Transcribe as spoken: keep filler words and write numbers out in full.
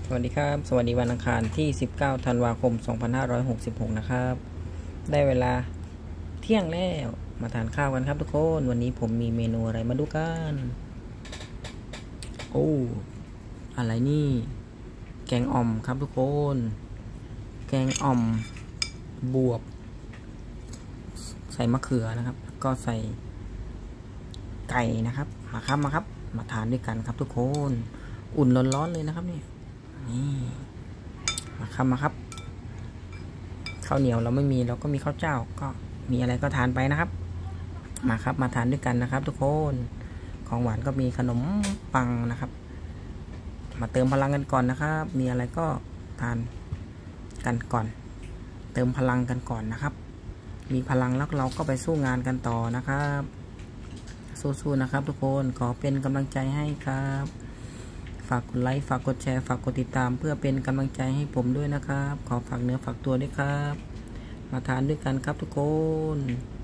สวัสดีครับสวัสดีวันอังคารที่สิบเก้าธันวาคมสองพันห้าร้อยหกสิบหกนะครับได้เวลาเที่ยงแล้วมาทานข้าวกันครับทุกคนวันนี้ผมมีเมนูอะไรมาดูกันโอ้อะไรนี่แกงอ่อมครับทุกคนแกงอ่อมบวบใส่มะเขือนะครับก็ใส่ไก่นะครับมาครับมาครับมาทานด้วยกันครับทุกคนอุ่นร้อนๆเลยนะครับนี่นี่มาครับมาครับข้าวเหนียวเราไม่มีเราก็มีข้าวเจ้าก็มีอะไรก็ทานไปนะครับมาครับมาทานด้วยกันนะครับทุกคนของหวานก็มีขนมปังนะครับมาเติมพลังกันก่อนนะครับมีอะไรก็ทานกันก่อนเติมพลังกันก่อนนะครับมีพลังแล้วเราก็ไปสู้งานกันต่อนะครับสู้ๆนะครับทุกคนขอเป็นกำลังใจให้ครับฝากกดไลค์ฝากกดแชร์ฝากกดติดตามเพื่อเป็นกำลังใจให้ผมด้วยนะครับขอฝากเนื้อฝากตัวด้วยครับมาทานด้วยกันครับทุกคน